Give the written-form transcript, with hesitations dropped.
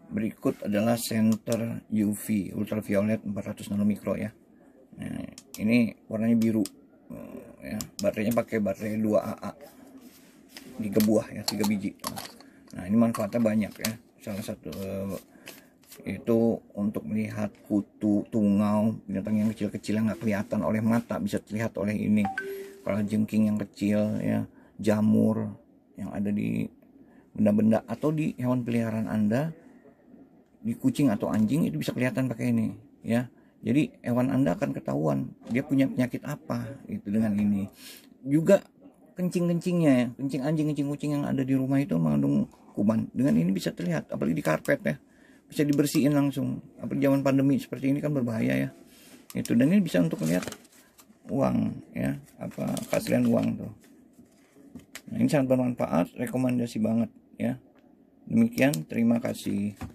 Berikut adalah senter UV ultraviolet 400 nanomikro ya. Nah, ini warnanya biru ya. Baterainya pakai baterai 2AA 3 buah ya, 3 biji. Nah, ini manfaatnya banyak ya. Salah satu itu untuk melihat kutu, tungau, binatang yang kecil-kecil yang nggak kelihatan oleh mata bisa terlihat oleh ini. Kalau jengking yang kecil ya, jamur yang ada di benda-benda atau di hewan peliharaan Anda, di kucing atau anjing, itu bisa kelihatan pakai ini ya. Jadi hewan Anda akan ketahuan dia punya penyakit apa itu dengan ini. Juga kencing-kencingnya ya, kencing anjing, kencing kucing yang ada di rumah itu mengandung kuman. Dengan ini bisa terlihat, apalagi di karpet ya, bisa dibersihin langsung. Apalagi zaman pandemi seperti ini kan berbahaya ya. Itu, dan ini bisa untuk melihat uang ya, apa keaslian uang tuh. Nah, ini sangat bermanfaat, rekomendasi banget ya. Demikian, terima kasih.